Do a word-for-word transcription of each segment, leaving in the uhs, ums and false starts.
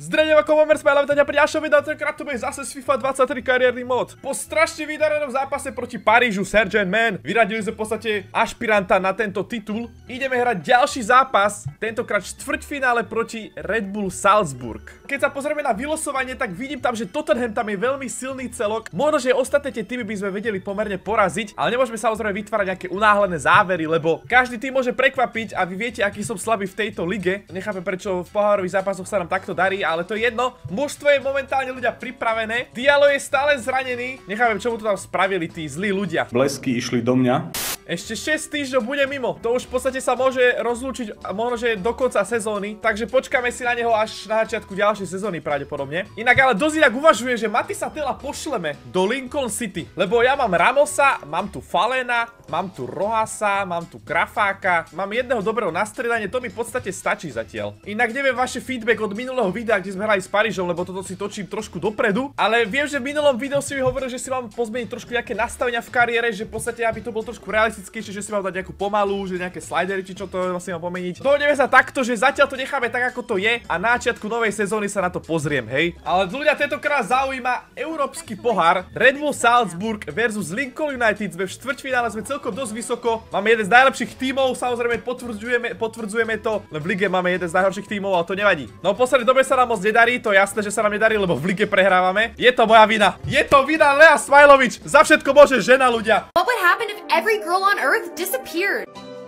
Zdravím ako Bomber Smile, vítajte pri ďalšom videu, tentokrát tu bude zase z FIFA dvadsaťtri kariérny mod. Po strašne vydarenom zápase proti Parížu Saint-Germain vyradili sme v podstate ašpiranta na tento titul. Ideme hrať ďalší zápas, tentokrát štvrťfinále proti Red Bull Salzburg. Keď sa pozrieme na vylosovanie, tak vidím tam, že Tottenham tam je veľmi silný celok. Možno, že ostatné tie týmy by sme vedeli pomerne poraziť, ale nemôžeme samozrejme vytvárať nejaké unáhlené závery, lebo každý tým môže prekvapiť a vy viete, aký som slabý v tejto lige. Nechápem, prečo v pohárových zápasoch sa nám takto darí. Ale to je jedno, mužstvo je momentálne ľudia pripravené. Diallo je stále zranený. Nechápem, čomu to tam spravili tí zlí ľudia. Blesky išli do mňa. Ešte šesť týždňov bude mimo. To už v podstate sa môže rozlúčiť možno, že do konca sezóny. Takže počkáme si na neho až na začiatku ďalšej sezóny pravdepodobne. Inak ale dosť inak uvažujem, že Matisa Tella pošleme do Lincoln City. Lebo ja mám Ramosa, mám tu Falena, mám tu Rohasa, mám tu Krafáka. Mám jedného dobrého nastredanie, to mi v podstate stačí zatiaľ. Inak neviem vaše feedback od minulého videa, kde sme hrali s Parížom, lebo toto si točím trošku dopredu. Ale viem, že v minulom videu si mi hovoril, že si mám pozmeniť trošku nejaké nastavenia v kariére, že v podstate aby to bol trošku realistickejšie, že si mám dať nejakú pomalú, že nejaké slidery či čo to si mám pomeniť. Dohodneme sa takto, že zatiaľ to necháme tak ako to je a na začiatku novej sezóny sa na to pozriem, hej. Ale ľudia, tentokrát zaujíma európsky pohár Red Bull Salzburg versus Lincoln United. Sme v štvrťfinále, sme celkom dosť vysoko. Máme jeden z najlepších tímov, samozrejme potvrdzujeme, potvrdzujeme to. V lige máme jeden z najhorších tímov, ale to nevadí. No v poslednej dobe sa nám moc nedarí, to je jasné, že sa nám nedarí, lebo v lige prehrávame. Je to moja vina. Je to vina Lea Smajlovič. Za všetko môže žena, ľudia. What would happen if every girl on earth disappeared?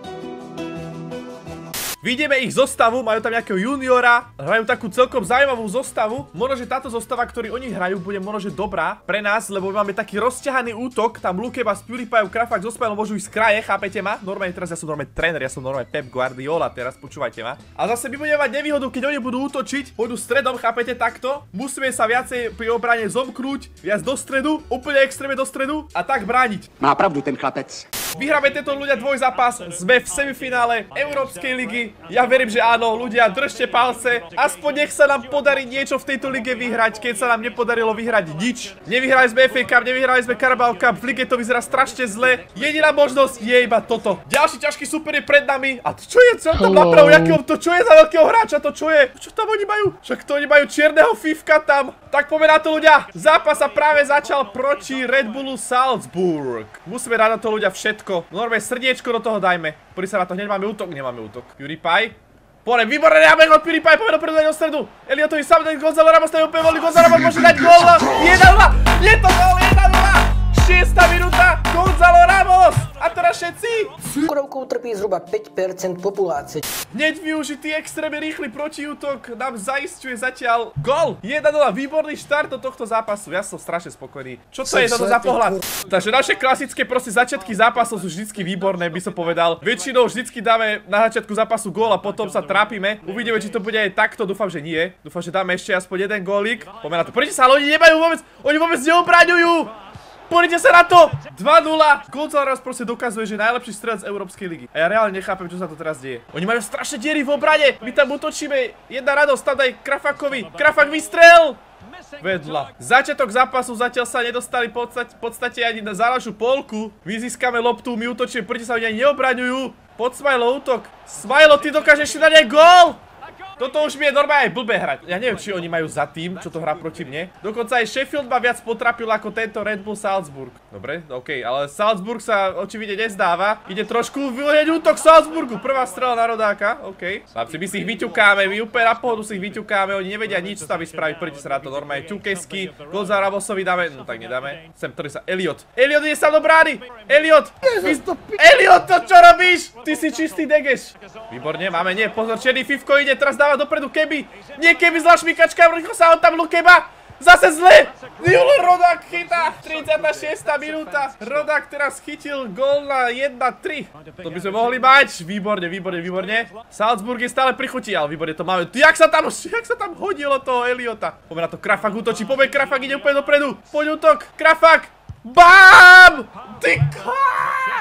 Vidíme ich zostavu, majú tam nejakého juniora, hrajú takú celkom zaujímavú zostavu. Možno, že táto zostava, ktorú oni hrajú, bude možno, že dobrá pre nás, lebo máme taký rozťahaný útok. Tam Lukeba s PewDiePie, Krafak so Smilom môžu ísť z kraje, chápete ma? Normálne teraz ja som normálne tréner, ja som normálne Pep Guardiola, teraz počúvajte ma. A zase my budeme mať nevýhodu, keď oni budú útočiť, pôjdu stredom, chápete takto? Musíme sa viacej pri obrane zomknúť, viac do stredu, úplne extrémne do stredu a tak brániť. Má pravdu ten chlapec. Vyhráme tento ľudia dvojzápas, sme v semifinále Európskej ligy. Ja verím, že áno, ľudia, držte palce. Aspoň nech sa nám podarí niečo v tejto lige vyhrať, keď sa nám nepodarilo vyhrať nič. Nevyhrali sme ef á Cup, nevyhrali sme Carabao Cup, v lige to vyzerá strašne zle. Jediná možnosť je iba toto. Ďalší ťažký super je pred nami. A to čo je? Co tam napravu? Jakého, to čo je za veľkého hráča? To čo je? Čo tam oni majú? Však to oni majú čierneho fifka tam. Tak poďme na to, ľudia. Zápas sa práve začal proti Red Bullu Salzburg. Musíme dať na to, ľudia, všetko. Normálne srdiečko do toho dajme. Poďme sa na to, hneď máme útok, nemáme útok. PewDiePie. Poďme, výborné, dáme od PewDiePie, poďme dopredu do stredu. Eliotovi sám dať Gonzalo Ramos, tam je úplne voľný, Gonzalo Ramos môže dať gól. jeden nula, je to gól, jeden nula. šiesta minúta, Gonzalo Ramos. A teraz všetci. Cukrovkou trpí zhruba päť percent populácie. Hneď využitý extrémne rýchly protiútok nám zaisťuje zatiaľ gól. jeden nula, výborný štart do tohto zápasu. Ja som strašne spokojný. Čo to je toto za pohľad? Takže naše klasické proste začiatky zápasov sú vždycky výborné, by som povedal. Väčšinou vždycky dáme na začiatku zápasu gól a potom sa trápime. Uvidíme, či to bude aj takto. Dúfam, že nie. Dúfam, že dáme ešte aspoň jeden gólik. Poďme na to. Poďte sa, ale oni nemajú vôbec, oni vôbec neobraňujú. Poďte sa na to! dva nula! Gonzalo Ramos proste dokazuje, že je najlepší strelec Európskej ligy. A ja reálne nechápem, čo sa to teraz deje. Oni majú strašne diery v obrane. My tam útočíme. Jedna radosť, tam daj Krafakovi. Krafak vystrel! Vedľa. Začiatok zápasu zatiaľ sa nedostali v podstate, podstate ani na zálažú polku. My získame loptu, my útočíme, proti sa oni ani neobraňujú. Pod Smilo útok. Smilo, ty dokážeš si dať aj gól! Toto už mi je normálne blbé hrať. Ja neviem, či oni majú za tým, čo to hrá proti mne. Dokonca aj Sheffield ma viac potrapil ako tento Red Bull Salzburg. Dobre, okej, ale Salzburg sa očividne nezdáva. Ide trošku vyhľadať útok Salzburgu. Prvá strela na rodáka, okej. Chlapci, my si ich vyťukáme, my úplne na pohodu si ich vyťukáme. Oni nevedia nič tam vyspraviť, poďte sa na to normálne. Ťukesky, Gonzalo Ramosovi dáme, no tak nedáme. Sem, ktorý sa, Elliot. Elliot ide sa do brány. Elliot. Elliot, to čo robíš? Ty si čistý degeš. Výborne, máme, nie, pozor, čierny fifko ide, teraz dáva dopredu Keby. Nie Keby zlá šmikačka, rýchlo sa on tam Lukeba. Zase zle. Julo Rodák chytá. tridsiata šiesta minúta. Rodák teraz chytil gól na jeden tri. To by sme mohli mať. Výborne, výborne, výborne. Salzburg je stále pri chuti, ale výborne to máme. Jak sa tam, jak sa tam hodilo toho Eliota. Poďme na to, Krafak útočí. Poďme, Krafak ide úplne dopredu. Poď útok. Krafak. Bám! Ty ká!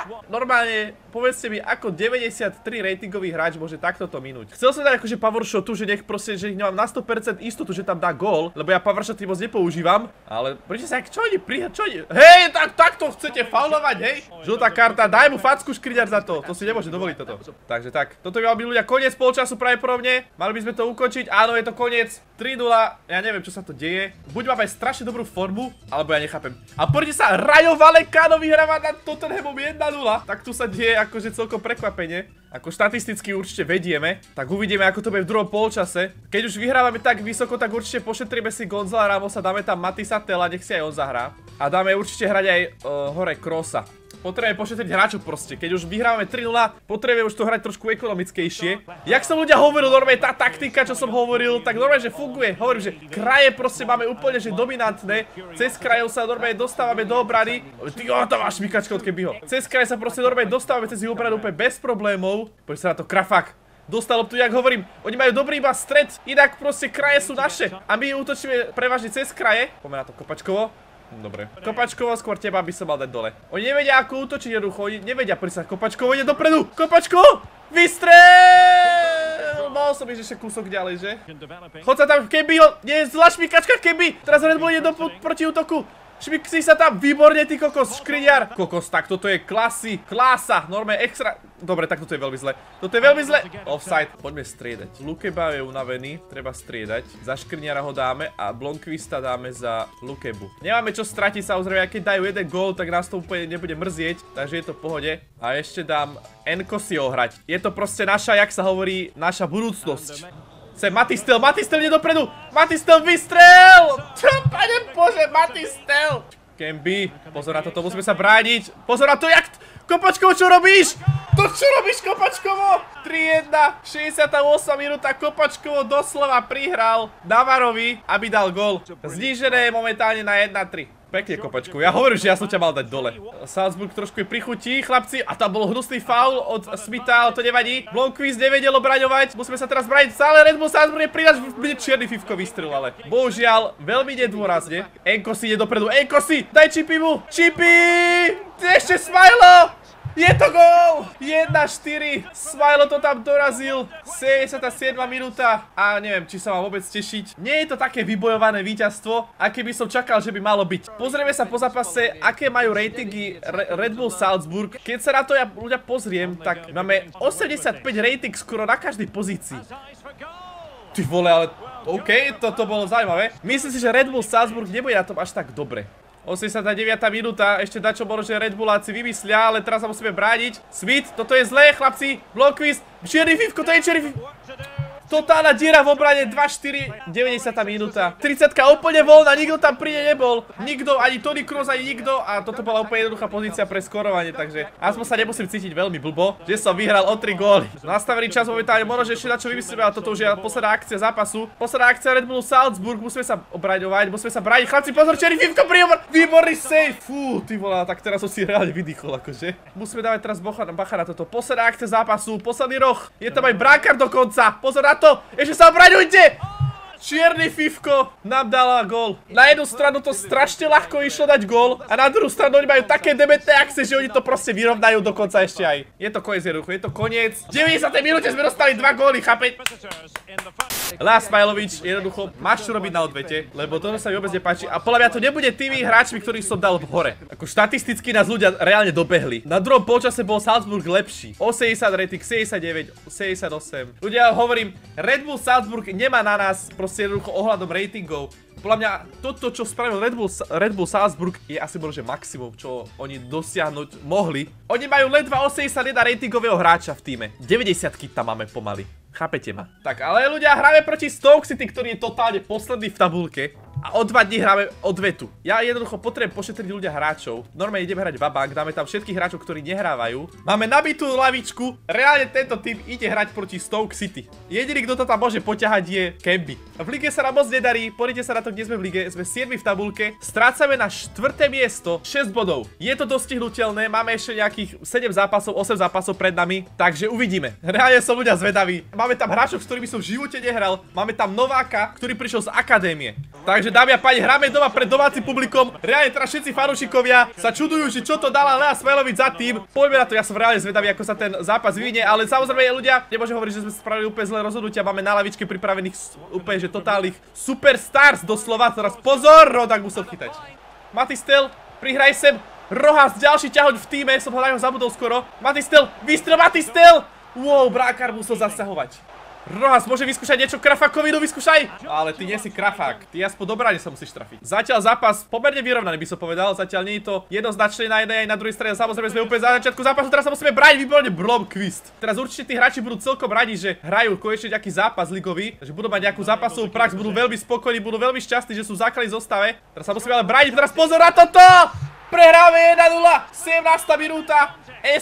Normálne, povedzte mi, ako deväťdesiattri ratingový hráč môže takto to minúť. Chcel som dať akože power shotu, že nech proste, že nemám na sto percent istotu, že tam dá gól, lebo ja power shoty moc nepoužívam, ale prečo sa, čo oni pri, čo oni, hej, tak takto chcete faulovať, hej? Žltá karta, daj mu facku škriňar za to, to si nemôže dovoliť toto. Takže tak, toto by mal byť ľudia koniec polčasu pravdepodobne, mali by sme to ukončiť, áno, je to koniec, tri nula, ja neviem, čo sa to deje, buď máme strašne dobrú formu, alebo ja nechápem. A poďte sa, Rayo Vallecano vyhráva nad Tottenhamom jedna nula, tak tu sa deje akože celkom prekvapenie. Ako štatisticky určite vedieme, tak uvidíme, ako to bude v druhom polčase. Keď už vyhrávame tak vysoko, tak určite pošetríme si Gonzala Ramosa, dáme tam Matisa Tela, nech si aj on zahrá. A dáme určite hrať aj uh, hore Krosa. Potrebujeme pošetriť hráčov proste. Keď už vyhrávame tri nula, potrebujeme už to hrať trošku ekonomickejšie. Jak som ľudia hovoril, normálne tá taktika, čo som hovoril, tak normálne, že funguje. Hovorím, že kraje proste máme úplne, že dominantné. Cez krajov sa normálne dostávame do obrany. Ty, o, to máš šmikačka od Kebyho. Cez kraje sa proste normálne dostávame cez ich obranu úplne bez problémov. Poď sa na to, Krafak. Dostal loptu, jak hovorím, oni majú dobrý iba stred, inak proste kraje sú naše. A my útočíme prevažne cez kraje. Poďme na to Kopačkovo. Dobre. Kopačkovo, skôr teba by som mal dať dole. Oni nevedia, ako útočiť jednoducho, oni nevedia prísať. Kopačkovo ide dopredu. Kopačkovo! Vystrel! Mal som ísť ešte kúsok ďalej, že? Chod sa tam Kebyho, nie je zlá šmikačka Keby. Teraz Red Bull ide do proti útoku. Šmiksi sa tam, výborne ty kokos, škriňar. Kokos, tak toto je klasy, klása, norme extra. Dobre, tak toto je veľmi zle. Toto je veľmi zle. Offside, poďme striedať. Lukeba je unavený, treba striedať. Za škriňara ho dáme a Blomqvista dáme za Lukebu. Nemáme čo stratiť, samozrejme, keď dajú jeden gól, tak nás to úplne nebude mrzieť, takže je to v pohode. A ešte dám Enkosiho hrať. Je to proste naša, jak sa hovorí, naša budúcnosť. Sem Matistel, Matistel ide dopredu! Matistel vystrel! Čo, pane bože, Matistel! Kemby, pozor na toto, musíme sa brániť. Pozor na to, jak... Kopačkovo, čo robíš? To čo robíš, Kopačkovo? tri jedna, šesťdesiata ôsma minúta, Kopačkovo doslova prihral Navarovi, aby dal gól. Znížené je momentálne na jedna tri. Pekne, Kopačku, ja hovorím, že ja som ťa mal dať dole. Salzburg trošku je prichutí, chlapci, a tam bol hnusný faul od Smitha, ale to nevadí. Blomqvist nevedel obraňovať, musíme sa teraz brániť, stále Red Bull Salzburg je pridač, bude čierny fifko vystrel, ale bohužiaľ, veľmi nedôrazne. Enkosi ide dopredu, Enkosi, daj Chippy mu, Chippy! Ešte Smajlo! Je to gól! jedna štyri. Smajlo to tam dorazil. sedemdesiata siedma minúta. A neviem, či sa mám vôbec tešiť. Nie je to také vybojované víťazstvo, aké by som čakal, že by malo byť. Pozrieme sa po zápase, aké majú ratingy Red Bull Salzburg. Keď sa na to ja ľudia pozriem, tak máme osemdesiatpäť rating skoro na každej pozícii. Ty vole, ale OK, toto bolo zaujímavé. Myslím si, že Red Bull Salzburg nebude na tom až tak dobre. osemdesiata deviata minúta, ešte dačo bolo, že Red Bulláci vymyslia, ale teraz sa musíme brániť. Smith, toto je zlé, chlapci. Blomqvist, čierny fifko, to je čierny fifko. Totálna diera v obrane, dva štyri, deväťdesiata minúta. tridsiatka úplne voľná, nikto tam pri nej nebol. Nikto, ani Toni Kroos, ani nikto. A toto bola úplne jednoduchá pozícia pre skorovanie, takže aspoň sa nemusím cítiť veľmi blbo, že som vyhral o tri góly. Nastavený čas momentálne, možno, že ešte na čo vymyslíme, ale toto už je posledná akcia zápasu. Posledná akcia Red Bullu Salzburg, musíme sa obraňovať, musíme sa brániť. Chlapci, pozor, čierny fifko, prihovor, výborný save. Fú, ty volá, tak teraz som si reálne vydýchol, akože. Musíme dávať teraz bacha na toto. Posledná akcia zápasu, posledný roh. Je tam aj brankár dokonca. Pozor na to. Ešte sa obraňujte! Čierny fifko nám dala gól. Na jednu stranu to strašne ľahko išlo dať gól a na druhú stranu oni majú také dementné akcie, že oni to proste vyrovnajú dokonca ešte aj. Je to koniec jednoducho, je to koniec. V deväťdesiatej minúte sme dostali dva góly, chápeť? Lás Smajlovič, jednoducho, máš čo robiť na odvete, lebo toto sa mi vôbec nepáči. A podľa mňa to nebude tými hráčmi, ktorých som dal v hore. Ako štatisticky nás ľudia reálne dobehli. Na druhom polčase bol Salzburg lepší. osemdesiat rating, sedemdesiatdeväť, sedemdesiatosem. Ľudia, hovorím, Red Bull Salzburg nemá na nás proste jednoducho ohľadom ratingov. Podľa mňa toto, čo spravil Red Bull, Red Bull Salzburg, je asi možno, že maximum, čo oni dosiahnuť mohli. Oni majú ledva osemdesiatjeden ratingového hráča v tíme. deväťdesiatky tam máme pomaly. Chápete ma? Tak, ale ľudia, hráme proti Stoke City, ktorý je totálne posledný v tabulke. A o dva dní hráme odvetu. Ja jednoducho potrebujem pošetriť ľudia hráčov. Normálne ideme hrať vabank, dáme tam všetkých hráčov, ktorí nehrávajú. Máme nabitú lavičku. Reálne tento tým ide hrať proti Stoke City. Jediný, kto to tam môže poťahať, je Kemby. V lige sa nám moc nedarí. Pozrite sa na to, kde sme v lige. Sme siedmi v tabulke. Strácame na štvrté miesto, šesť bodov. Je to dostihnuteľné. Máme ešte nejakých sedem zápasov, osem zápasov pred nami. Takže uvidíme. Reálne som ľudia zvedaví. Máme tam hráčov, s ktorými som v živote nehral. Máme tam nováka, ktorý prišiel z akadémie. Takže dámy a páni, hráme doma pred domácim publikom. Reálne teraz všetci fanúšikovia sa čudujú, že čo to dala Lea Smailovič za tým. Poďme na to, ja som reálne zvedavý, ako sa ten zápas vyvinie, ale samozrejme ľudia, nemôžem hovoriť, že sme spravili úplne zlé rozhodnutia. Máme na lavičke pripravených úplne že totálnych superstars doslova. Teraz pozor, Rodak musel chytať. Matistel, prihraj sem. Rohas, ďalší ťahoň v týme, som ho na ňo zabudol skoro. Matistel, výstrel Matistel! Wow, bránkár musel zasahovať. Rohas, môže vyskúšať niečo Krafakovi, no vyskúšaj! Ale ty nie si Krafák, ty aspoň do bráne sa musíš trafiť. Zatiaľ zápas pomerne vyrovnaný, by som povedal, zatiaľ nie je to jednoznačné na jednej aj na druhej strane, samozrejme sme úplne za začiatku zápasu, teraz sa musíme brániť výborne Blomqvist. Teraz určite tí hráči budú celkom radi, že hrajú konečne nejaký zápas ligový, že budú mať nejakú zápasovú prax, budú veľmi spokojní, budú veľmi šťastní, že sú v základnej zostave. Teraz sa musíme ale brániť, teraz pozor na toto! Prehráme jeden nula, sedemnásta minúta.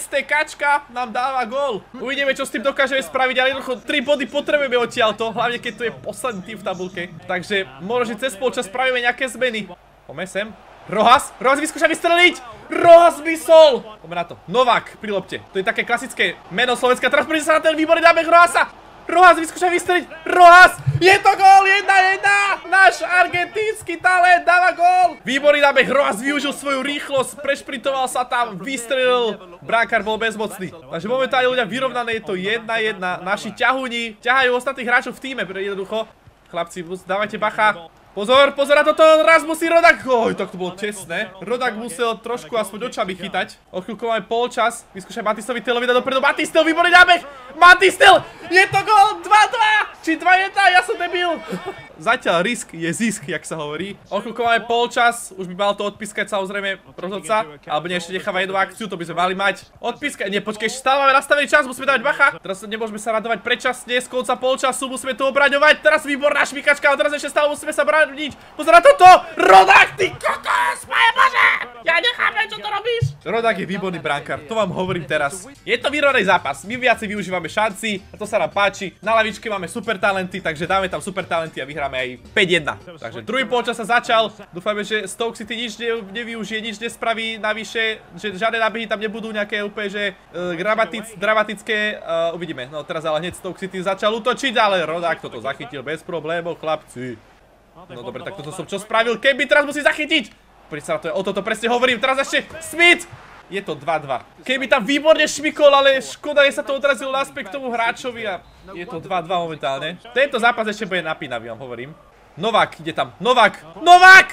STKčka nám dáva gól. Uvidíme, čo s tým dokážeme spraviť, ale jednoducho tri body potrebujeme odtiaľto, hlavne keď tu je posledný tým v tabulke. Takže možno, že cez polčas spravíme nejaké zmeny. Poďme sem. Rohas, Rohas vyskúša vystreliť. Rohas vysol. Poďme na to. Novák pri lopte. To je také klasické meno Slovenska. Teraz príde sa na ten výborný nábeh Rohasa. Rohas vyskúša vystreliť. Rohas, je to gól, jedna jedna. Náš argentínsky talent dáva gól. Výborný nábeh, Rohas využil svoju rýchlosť, prešprintoval sa tam, vystrelil. Bránkár bol bezmocný. Takže momentálne ľudia vyrovnané, je to jedna jedna. Naši ťahuni ťahajú ostatných hráčov v týme, jednoducho. Chlapci, dávajte bacha. Pozor, pozor na toto, raz musí Rodak. Oj, tak to bolo tesné. Rodak musel trošku aspoň očami chytať. O chvíľku máme polčas. Vyskúšaj Matistovi Telovi dať dopredu. Matistel, výborný nábeh. Matistel, je to gól, dva dva. Či dva jedna, ja som debil. Zatiaľ risk je zisk, jak sa hovorí. O chvíľku máme polčas. Už by mal to odpískať samozrejme rozhodca. Alebo nie, ešte necháva jednu akciu, to by sme mali mať. Odpískať, nie, počkej, ešte stále máme nastavený čas, musíme dávať bacha. Teraz nemôžeme sa radovať predčasne, z konca polčasu musíme to obraňovať. Teraz výborná šmikačka, ale teraz ešte stále musíme sa brániť. Pozor na toto! Rodak, ty kokos, moje bože! Ja nechápem, čo to robíš! Rodak je výborný brankár, to vám hovorím teraz. Je to vyrovnaný zápas, my viacej využívame šanci a to sa nám páči. Na lavičke máme super talenty, takže dáme tam super talenty a vyhráme aj päť jedna. Takže druhý polčas sa začal. Dúfame, že Stoke City nič ne, nevyužije, nič nespraví navyše, že žiadne nábehy tam nebudú nejaké úplne, že uh, gramatic, dramatické. Uh, uvidíme. No teraz ale hneď Stoke City začal útočiť, ale Rodak toto zachytil bez problémov, chlapci. No dobre, tak toto som čo spravil? Keby teraz musí zachytiť. Poďte sa na to, o toto presne hovorím. Teraz ešte Smith. Je to dva dva. Keby tam výborne šmikol, ale škoda, že sa to odrazilo naspäť k tomu hráčovi a je to dva dva momentálne. Tento zápas ešte bude napínavý, vám hovorím. Novák, ide tam. Novák! Novák!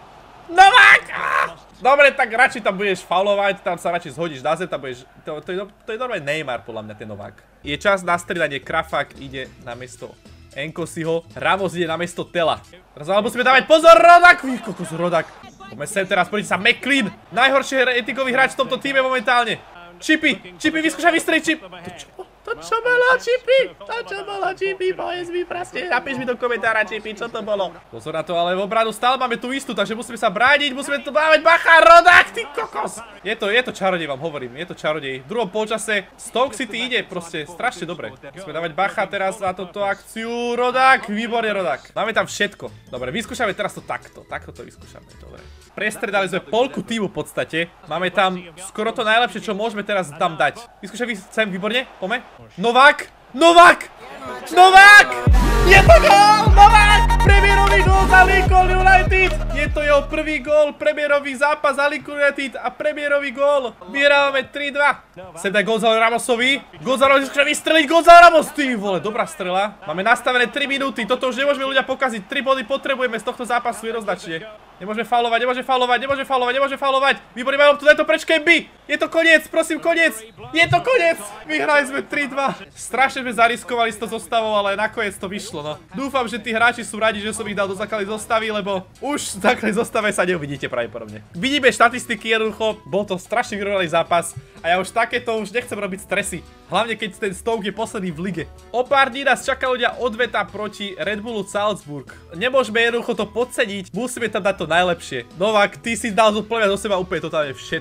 Novák! Ah! Dobre, tak radšej tam budeš faulovať, tam sa radšej zhodíš na zem, tam budeš... To, to, je, to je normálne Neymar, podľa mňa, ten Novák. Je čas na stredanie, Krafak ide na miesto Enkosiho, Ramos ide na miesto Tela. Teraz ale musíme dávať pozor, Rodak! Vy, kokos, Rodak. Poďme sem teraz, poďte sa, McLean. Najhorší etikový hráč v tomto týme momentálne. Chippy, Chippy, vyskúšaj vystreliť, Chip. To čo? To čo bolo, Chippy? To čo bolo, Chippy? Povedz mi proste, napíš mi do komentára, Chippy, čo to bolo. Pozor na to, ale v obranu stále máme tú istú, takže musíme sa brániť, musíme to dávať bacha, Rodak, ty kokos. Je to, je to čarodej, vám hovorím, je to čarodej. V druhom polčase Stoke City ide proste strašne dobre. Musíme dávať bacha teraz na túto akciu, Rodak, výborne, Rodak. Máme tam všetko. Dobre, vyskúšame teraz to takto, takto to vyskúšame, dobre. Prestredali sme polku týmu v podstate. Máme tam skoro to najlepšie, čo môžeme teraz tam dať. Vyskúšaj sem, výborne, poďme. Novák! Novák! Novák! Je to gól! Novák! Premiérový gól za Lincoln United! Je to jeho prvý gól, premiérový zápas za Lincoln United a premiérový gól. Vyhrávame tri dva. Sem daj Gonzalo Ramosovi. Gonzalo vyskúša vystreliť, Gonzalo Ramos! Ty vole, dobrá strela. Máme nastavené tri minúty, toto už nemôžeme ľudia pokaziť. tri body potrebujeme z tohto zápasu jednoznačne. Nemôže faulovať, nemôže faulovať, nemôže faulovať, nemôže faulovať. Výborný majú tu, daj to preč, Kemby. Je to koniec, prosím, koniec. Je to koniec. Vyhrali sme tri dva. Strašne sme zariskovali s to zostavou, ale nakoniec to vyšlo, no. Dúfam, že tí hráči sú radi, že som ich dal do základnej zostavy, lebo už v základnej zostave sa neuvidíte pravdepodobne. Vidíme štatistiky jednoducho, bol to strašne vyrovnaný zápas a ja už takéto už nechcem robiť stresy. Hlavne keď ten Stoke je posledný v lige. O pár dní nás čaká ľudia odveta proti Red Bullu Salzburg. Nemôžeme jednoducho to podceniť, musíme tam dať to najlepšie. Novák, ty si dal zodpovedať do seba úplne totálne všetko.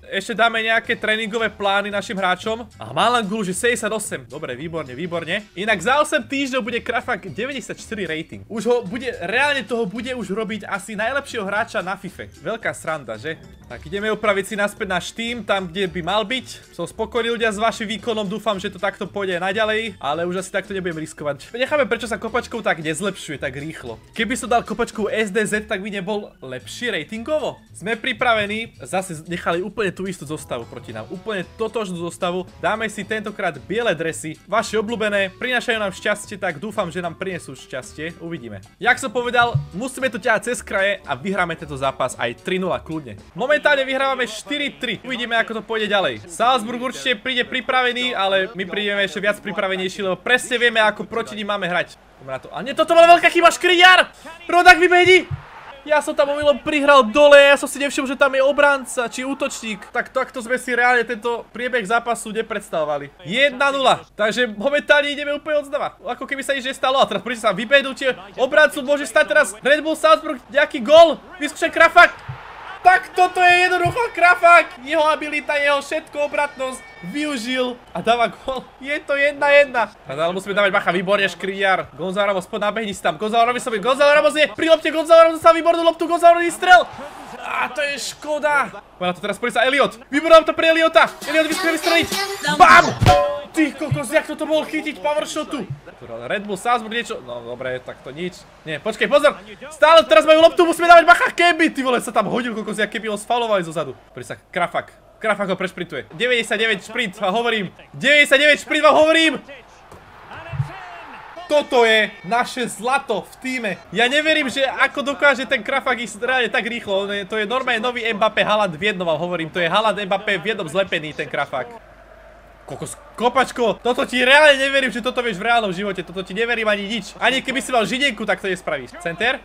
ešte dáme nejaké tréningové plány našim hráčom. A Malan Gul, že sedemdesiatosem. Dobre, výborne, výborne. Inak za osem týždňov bude Krafak deväťdesiatštyri rating. Už ho bude, reálne toho bude už robiť asi najlepšieho hráča na FIFA. Veľká sranda, že? Tak ideme upraviť si naspäť náš tým, tam kde by mal byť. Som spokojný ľudia s vašim výkonom, dúfam, že to takto pôjde naďalej, ale už asi takto nebudem riskovať. Necháme, prečo sa kopačkou tak nezlepšuje tak rýchlo. Keby som dal kopačkou es dé zet, tak by nebol lepší ratingovo. Sme pripravení, zase nechali úplne tú istú zostavu proti nám, úplne totožnú zostavu. Dáme si tentokrát biele dresy, vaše obľúbené, prinášajú nám šťastie, tak dúfam, že nám prinesú šťastie. Uvidíme. Jak som povedal, musíme to ťahať cez kraje a vyhráme tento zápas aj tri nula kľudne. Momentálne vyhrávame štyri tri. Uvidíme, ako to pôjde ďalej. Salzburg určite príde pripravený, ale my prídeme ešte viac pripravenejší, lebo presne vieme, ako proti ním máme hrať. Na to. A nie, toto bola veľká chyba, Škriňar! Rodak vybehni! Ja som tam omylom prihral dole, ja som si nevšimol, že tam je obranca, či útočník. Tak takto sme si reálne tento priebeh zápasu nepredstavovali. jedna nula. Takže momentálne ideme úplne od znova. Ako keby sa nič nestalo. A teraz príde sa vybehnúť obrancu, môže stať teraz Red Bull Salzburg, nejaký gól. Vyskúšaj Krafak. Tak toto je jednoducho Krafak. Jeho abilita, jeho všetko, obratnosť využil a dáva gól. Je to jedna jedna. Ale musíme dávať bacha, výborne Škriňar. Gonzalo Ramos, poď nabehni si tam. Gonzalo Ramos sobie. Gonzalo Ramos je pri lopte. Gonzalo Ramos dostal výbornú loptu. Gonzalo Ramos strel. A to je škoda. Poď na to teraz príde sa Elliot. Vyborám to pre Elliota. Elliot vyskúša vystreliť. Bam! Ty kokos, jak toto bol chytiť power shotu. Red Bull Salzburg niečo. No dobre, tak to nič. Nie, počkej, pozor. Stále teraz majú loptu, musíme dávať bacha. Keby, ty vole, sa tam hodil kokos, jak keby ho sfalovali zozadu. Príde sa Krafak. Krafak ho prešprintuje. deväťdesiatdeväť šprint, vám hovorím. deväťdesiatdeväť šprint, vám hovorím. Toto je naše zlato v tíme. Ja neverím, že ako dokáže ten Krafak ísť reálne tak rýchlo. To je normálne nový Mbappé, Haaland v jednom, vám hovorím. To je Haaland, Mbappé v jednom zlepený, ten Krafak. Kokos, kopačko, toto ti reálne neverím, že toto vieš v reálnom živote. Toto ti neverím ani nič. Ani keby si mal židenku, tak to nespravíš. Center.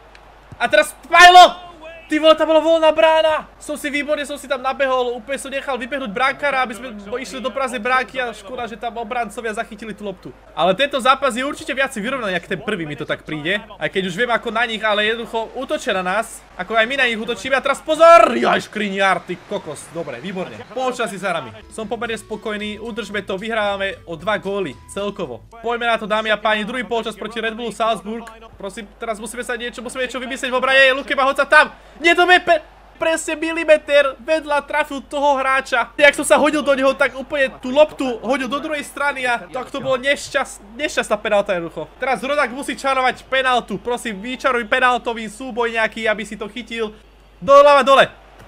A teraz Spajlo! Ty vole, tam bola voľná brána. Som si výborne, som si tam nabehol. Úplne som nechal vybehnúť bránkara, aby sme išli do prázdnej bránky a škoda, že tam obrancovia zachytili tú loptu. Ale tento zápas je určite viac vyrovnaný, ako ten prvý mi to tak príde. Aj keď už viem ako na nich, ale jednoducho útočia na nás. Ako aj my na nich útočíme. A teraz pozor! Jaj, Škriňar, ty kokos. Dobre, výborne. Polčasy za nami. Som pomerne spokojný, udržme to, vyhrávame o dva góly celkovo. Poďme na to, dámy a páni, druhý polčas proti Red Bullu Salzburg. Prosím, teraz musíme sa niečo, musíme niečo vymyslieť v obrane. Lukeba, hoď sa tam. Nie to je presne milimeter vedľa trafil toho hráča. Jak som sa hodil do neho, tak úplne tú loptu hodil do druhej strany a tak to bolo nešťast, nešťastná penálta jednoducho. Teraz Rodak musí čarovať penáltu. Prosím, vyčaruj penáltový súboj nejaký, aby si to chytil. Doľava, dole.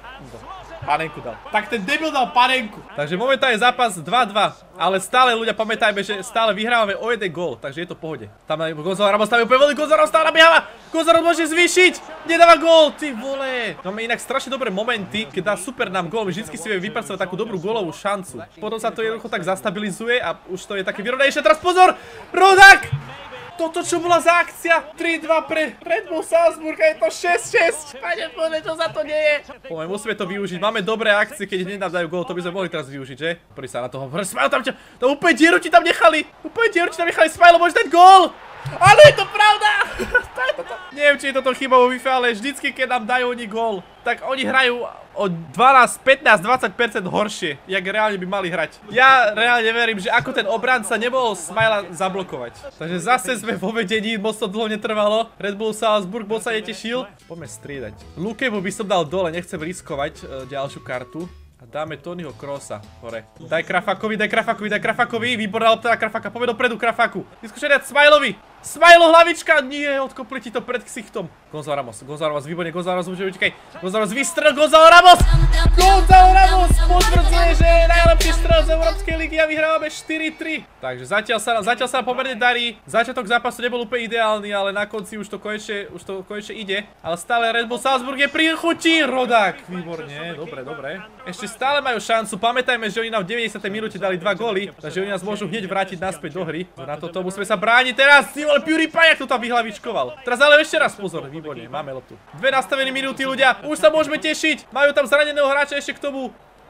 Panenku dal. Tak ten debil dal panenku. Takže momentálne zápas dva dva. Ale stále ľudia pamätajme, že stále vyhrávame o jeden gól. Takže je to v pohode. Tam je Gonzalo Ramos, tam je úplne voľný. Gonzalo Ramos stále nabieháva. Gonzalo môže zvýšiť. Nedáva gól. Ty vole. Máme inak strašne dobré momenty, keď dá super nám gól. My vždycky si vieme vypracovať takú dobrú gólovú šancu. Potom sa to jednoducho tak zastabilizuje a už to je také vyrovnejšie. Teraz pozor. Rodak. Toto čo bola za akcia? tri dva pre Red Bull Salzburg a je to šesť šesť. Pane Bože, čo za to nie je? Poďme, musíme to využiť. Máme dobré akcie, keď hneď nám dajú gól. To by sme mohli teraz využiť, že? Pri sa na toho. Smajlo tam ťa. To úplne dieru ti tam nechali. Úplne dieru ti tam nechali. Smajlo, môžeš dať gól. Ale je to pravda. To je toto. Neviem, či je toto chyba vo Wi-Fi, ale vždycky, keď nám dajú oni gól, tak oni hrajú o dvanásť, pätnásť, dvadsať percent horšie, jak reálne by mali hrať. Ja reálne verím, že ako ten obranca nebol Smajla zablokovať. Takže zase sme vo vedení, moc to dlho netrvalo. Red Bull Salzburg moc sa netešil. Poďme striedať. Lukemu by som dal dole, nechcem riskovať uh, ďalšiu kartu. A dáme Tonyho Krosa hore. Daj Krafakovi, daj Krafakovi, daj Krafakovi. Výborná lopta na Krafaka, poďme dopredu Krafaku. Vyskúšaj dať Smajlovi. Smajlo, hlavička! Nie, odkopli ti to pred ksichtom. Gonzalo Ramos, Gonzalo Ramos, výborne, Gonzalo Ramos, utekaj. Gonzalo Ramos, vystrel, Gonzalo Ramos! Gonzalo Ramos potvrdzuje, že je najlepší strel z Európskej ligy a vyhrávame štyri tri. Takže zatiaľ sa, zatiaľ sa pomerne darí. Začiatok zápasu nebol úplne ideálny, ale na konci už to konečne, už to konečne ide. Ale stále Red Bull Salzburg je pri chuti. Rodak, výborne, dobre, dobre. Ešte stále majú šancu, pamätajme, že oni nám v deväťdesiatej minúte dali dva góly, takže oni nás môžu hneď vrátiť naspäť do hry. Na toto musíme sa brániť teraz. Ale PewDiePie, jak to tam vyhlavičkoval. Teraz ale ešte raz pozor, výborne, máme loptu. Dve nastavené minúty, ľudia, už sa môžeme tešiť. Majú tam zraneného hráča ešte k tomu.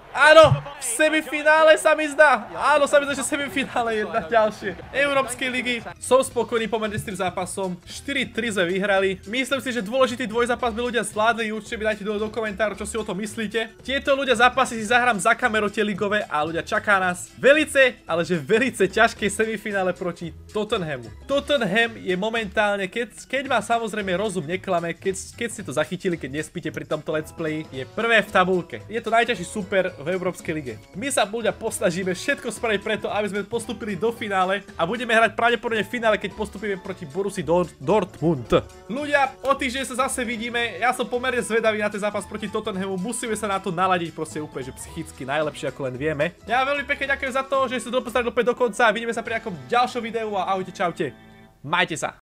Áno, v semifinále sa mi zdá. Áno, sa mi zdá, že v semifinále jedna ďalšie. Európskej ligy. Som spokojný pomerne s tým zápasom. štyri tri sme vyhrali. Myslím si, že dôležitý dvojzápas by ľudia zvládli. Určite mi dajte do, do komentárov, čo si o tom myslíte. Tieto ľudia zápasy si zahrám za kamerou tie ligové a ľudia čaká nás velice, ale že velice ťažké semifinále proti Tottenhamu. Tottenham je momentálne, keď, keď má samozrejme rozum neklame, keď, keď ste to zachytili, keď nespíte pri tomto let's play, je prvé v tabulke. Je to najťažší super v Európskej lige. My sa ľudia posnažíme všetko spraviť preto, aby sme postúpili do finále a budeme hrať pravdepodobne v finále, keď postupíme proti Borussii Dortmund. Ľudia, o týždeň sa zase vidíme. Ja som pomerne zvedavý na ten zápas proti Tottenhamu. Musíme sa na to naladiť proste úplne, že psychicky najlepšie ako len vieme. Ja veľmi pekne ďakujem za to, že ste dopustili opäť do konca a vidíme sa pri nejakom ďalšom videu a ahojte, čaute. Majte sa.